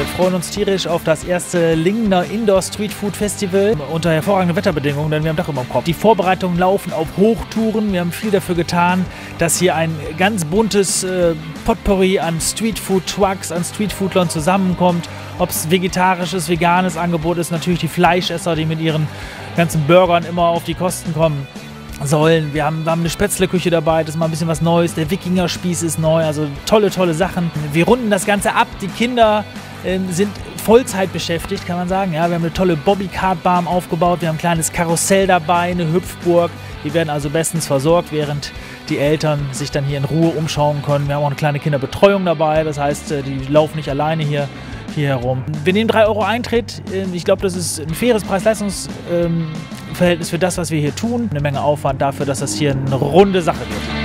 freuen uns tierisch auf das erste Lingener Indoor Street Food Festival unter hervorragenden Wetterbedingungen, denn wir haben Dach über dem Kopf. Die Vorbereitungen laufen auf Hochtouren. Wir haben viel dafür getan, dass hier ein ganz buntes Potpourri an Street Food Trucks, an Street Foodlern zusammenkommt. Ob es vegetarisches, veganes Angebot ist, natürlich die Fleischesser, die mit ihren ganzen Burgern immer auf die Kosten kommen sollen. Wir haben eine Spätzleküche dabei, das ist mal ein bisschen was Neues. Der Wikingerspieß ist neu, also tolle Sachen. Wir runden das Ganze ab. Die Kinder sind Vollzeit beschäftigt, kann man sagen. Ja, wir haben eine tolle Bobbycard-Bahn aufgebaut, wir haben ein kleines Karussell dabei, eine Hüpfburg. Die werden also bestens versorgt, während die Eltern sich dann hier in Ruhe umschauen können. Wir haben auch eine kleine Kinderbetreuung dabei, das heißt, die laufen nicht alleine hier herum. Wir nehmen 3 € Eintritt. Ich glaube, das ist ein faires Preis-Leistungs-Verhältnis für das, was wir hier tun. Eine Menge Aufwand dafür, dass das hier eine runde Sache wird.